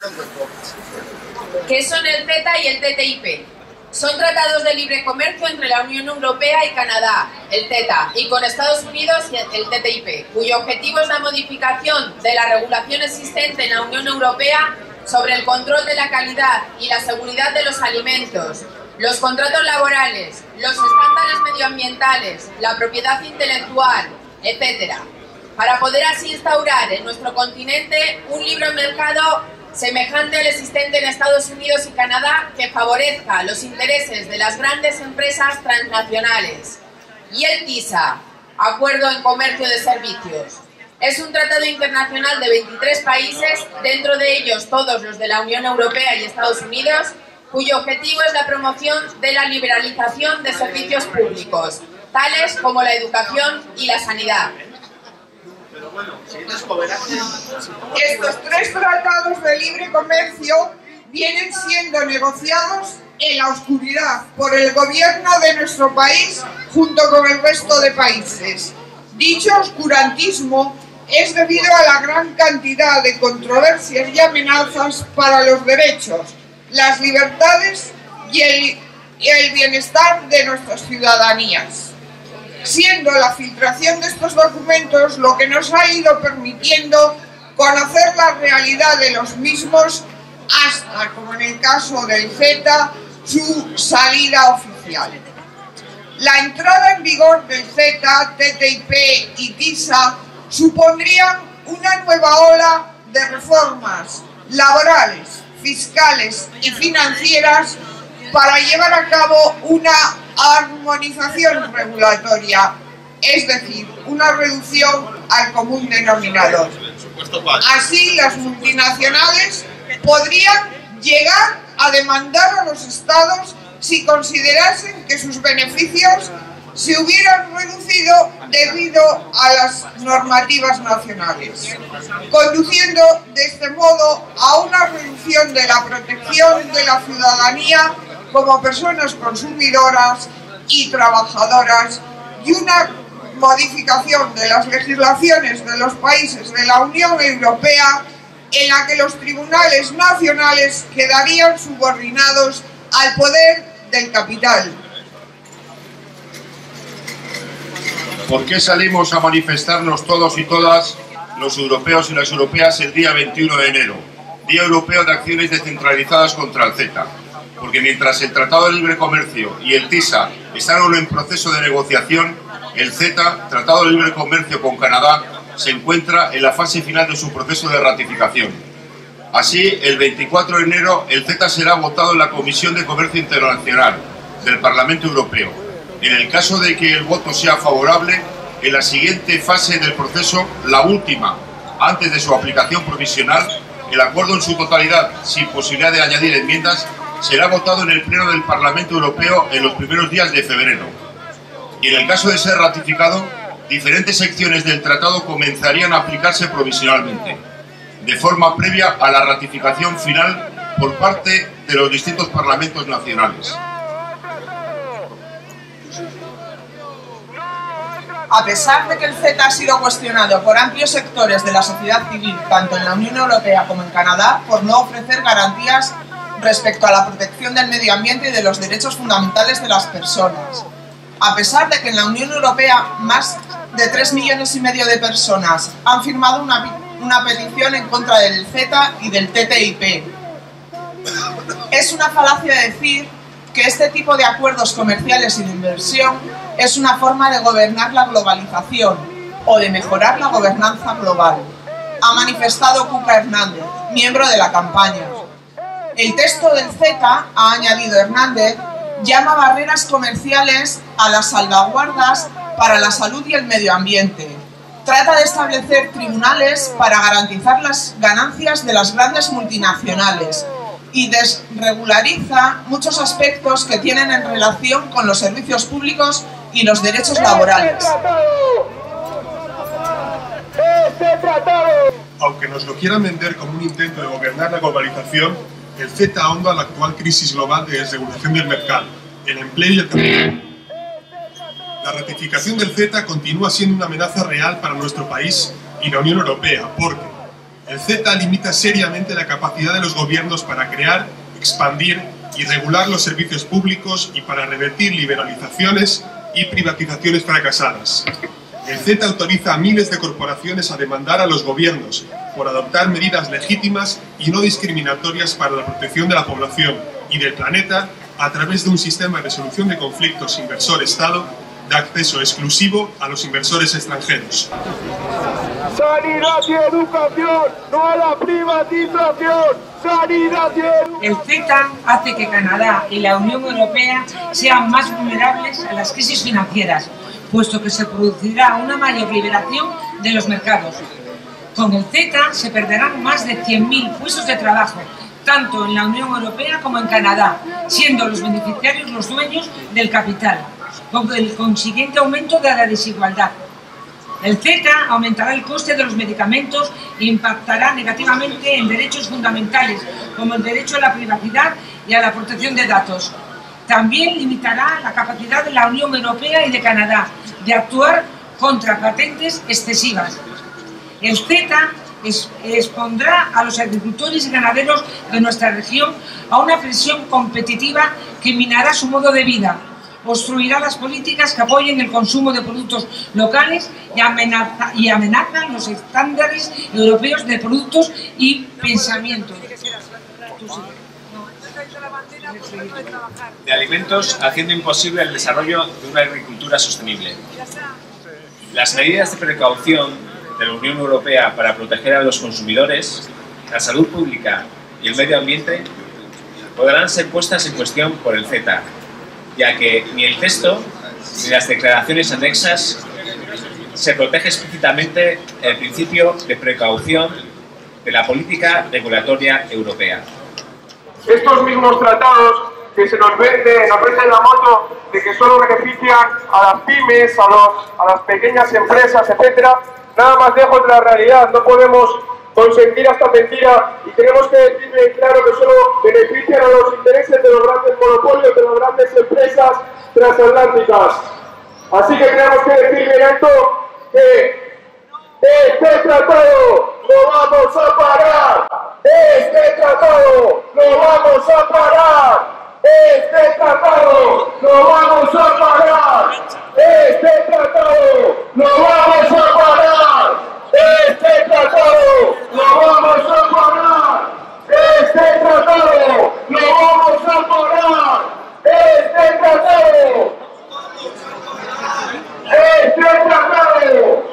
¿Qué son el CETA y el TTIP? Son tratados de libre comercio entre la Unión Europea y Canadá, el CETA, y con Estados Unidos, el TTIP, cuyo objetivo es la modificación de la regulación existente en la Unión Europea sobre el control de la calidad y la seguridad de los alimentos, los contratos laborales, los estándares medioambientales, la propiedad intelectual, etc., para poder así instaurar en nuestro continente un libre mercado semejante al existente en Estados Unidos y Canadá, que favorezca los intereses de las grandes empresas transnacionales. Y el TISA, Acuerdo en Comercio de Servicios, es un tratado internacional de 23 países, dentro de ellos todos los de la Unión Europea y Estados Unidos, cuyo objetivo es la promoción de la liberalización de servicios públicos, tales como la educación y la sanidad. Estos tres tratados de libre comercio vienen siendo negociados en la oscuridad por el gobierno de nuestro país junto con el resto de países. Dicho oscurantismo es debido a la gran cantidad de controversias y amenazas para los derechos, las libertades y el bienestar de nuestras ciudadanías, siendo la filtración de estos documentos lo que nos ha ido permitiendo conocer la realidad de los mismos hasta, como en el caso del CETA, su salida oficial. La entrada en vigor del CETA, TTIP y TISA supondrían una nueva ola de reformas laborales, fiscales y financieras para llevar a cabo una armonización regulatoria, es decir, una reducción al común denominador. Así, las multinacionales podrían llegar a demandar a los estados si considerasen que sus beneficios se hubieran reducido debido a las normativas nacionales, conduciendo de este modo a una reducción de la protección de la ciudadanía como personas consumidoras y trabajadoras y una modificación de las legislaciones de los países de la Unión Europea en la que los tribunales nacionales quedarían subordinados al poder del capital. ¿Por qué salimos a manifestarnos todos y todas, los europeos y las europeas, el día 21 de enero, Día Europeo de Acciones Descentralizadas contra el CETA? Porque mientras el Tratado de Libre Comercio y el TISA están aún en proceso de negociación, el CETA, Tratado de Libre Comercio con Canadá, se encuentra en la fase final de su proceso de ratificación. Así, el 24 de enero, el CETA será votado en la Comisión de Comercio Internacional del Parlamento Europeo. En el caso de que el voto sea favorable, en la siguiente fase del proceso, la última, antes de su aplicación provisional, el acuerdo en su totalidad, sin posibilidad de añadir enmiendas, será votado en el Pleno del Parlamento Europeo en los primeros días de febrero. Y en el caso de ser ratificado, diferentes secciones del tratado comenzarían a aplicarse provisionalmente, de forma previa a la ratificación final por parte de los distintos parlamentos nacionales. A pesar de que el CETA ha sido cuestionado por amplios sectores de la sociedad civil, tanto en la Unión Europea como en Canadá, por no ofrecer garantías respecto a la protección del medio ambiente y de los derechos fundamentales de las personas. A pesar de que en la Unión Europea más de 3,5 millones de personas han firmado una petición en contra del CETA y del TTIP. Es una falacia decir que este tipo de acuerdos comerciales y de inversión es una forma de gobernar la globalización o de mejorar la gobernanza global, ha manifestado Cuca Hernández, miembro de la campaña. El texto del CETA, ha añadido Hernández, llama barreras comerciales a las salvaguardas para la salud y el medio ambiente. Trata de establecer tribunales para garantizar las ganancias de las grandes multinacionales y desregulariza muchos aspectos que tienen en relación con los servicios públicos y los derechos laborales. Aunque nos lo quieran vender como un intento de gobernar la globalización, el CETA ahonda la actual crisis global de desregulación del mercado, el empleo y el trabajo. La ratificación del CETA continúa siendo una amenaza real para nuestro país y la Unión Europea, porque El CETA limita seriamente la capacidad de los gobiernos para crear, expandir y regular los servicios públicos y para revertir liberalizaciones y privatizaciones fracasadas. El CETA autoriza a miles de corporaciones a demandar a los gobiernos por adoptar medidas legítimas y no discriminatorias para la protección de la población y del planeta a través de un sistema de resolución de conflictos inversor-Estado de acceso exclusivo a los inversores extranjeros. ¡Sanidad y educación! ¡No a la privatización! ¡Sanidad y educación! El CETA hace que Canadá y la Unión Europea sean más vulnerables a las crisis financieras, puesto que se producirá una mayor liberación de los mercados. Con el CETA se perderán más de 100.000 puestos de trabajo, tanto en la Unión Europea como en Canadá, siendo los beneficiarios los dueños del capital, con el consiguiente aumento de la desigualdad. El CETA aumentará el coste de los medicamentos e impactará negativamente en derechos fundamentales, como el derecho a la privacidad y a la protección de datos. También limitará la capacidad de la Unión Europea y de Canadá de actuar contra patentes excesivas. El CETA expondrá a los agricultores y ganaderos de nuestra región a una presión competitiva que minará su modo de vida, obstruirá las políticas que apoyen el consumo de productos locales y amenazan los estándares europeos de productos y pensamiento. De alimentos, haciendo imposible el desarrollo de una agricultura sostenible. Las medidas de precaución de la Unión Europea para proteger a los consumidores, la salud pública y el medio ambiente podrán ser puestas en cuestión por el CETA, ya que ni el texto ni las declaraciones anexas se protege explícitamente el principio de precaución de la política regulatoria europea. Estos mismos tratados que nos venden la moto de que solo benefician a las pymes, a las pequeñas empresas, etcétera, nada más lejos de la realidad. No podemos consentir esta mentira y tenemos que decirle claro que solo benefician a los intereses de los grandes monopolios, de las grandes empresas transatlánticas. Así que tenemos que decirle en alto que este tratado lo vamos a parar. Este tratado lo vamos a parar. Este tratado lo vamos a parar. Este tratado lo vamos a parar. Este tratado lo vamos a parar. Este tratado lo vamos a parar. Este tratado. Este tratado.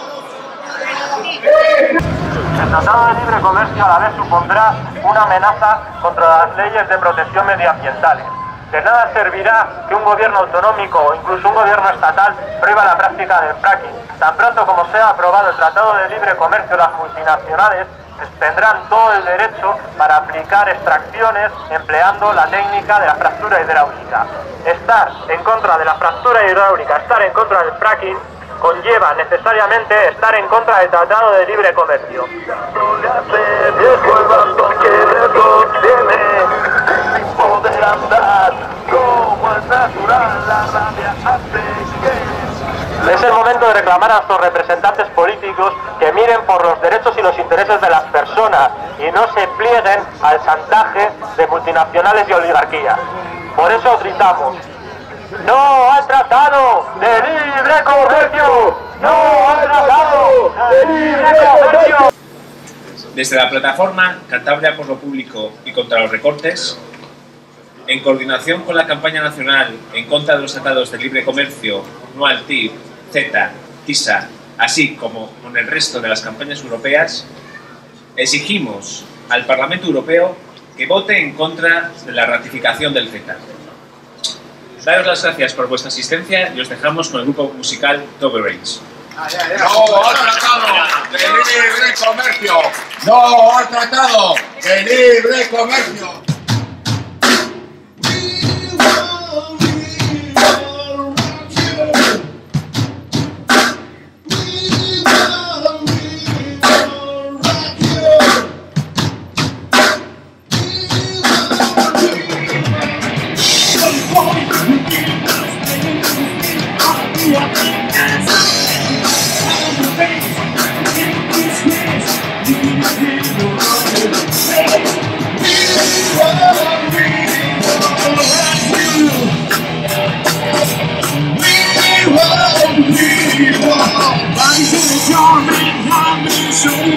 El Tratado de Libre Comercio a la vez supondrá una amenaza contra las leyes de protección medioambientales. De nada servirá que un gobierno autonómico o incluso un gobierno estatal prohíba la práctica del fracking. Tan pronto como sea aprobado el Tratado de Libre Comercio, las multinacionales tendrán todo el derecho para aplicar extracciones empleando la técnica de la fractura hidráulica. Estar en contra de la fractura hidráulica, estar en contra del fracking, conlleva necesariamente estar en contra del Tratado de Libre Comercio. Es el momento de reclamar a nuestros representantes políticos que miren por los derechos y los intereses de las personas y no se plieguen al chantaje de multinacionales y oligarquías. Por eso gritamos: ¡no al Tratado de Libre Comercio! ¡No al Tratado de Libre Comercio! Desde la plataforma Cantabria por lo Público y contra los recortes, en coordinación con la campaña nacional en contra de los tratados de libre comercio, no al TIP, CETA, TISA, así como con el resto de las campañas europeas, exigimos al Parlamento Europeo que vote en contra de la ratificación del CETA. Daros las gracias por vuestra asistencia y os dejamos con el grupo musical Toby Range. ¡No al tratado de libre comercio! ¡No al tratado de libre comercio! Yes. Zoom.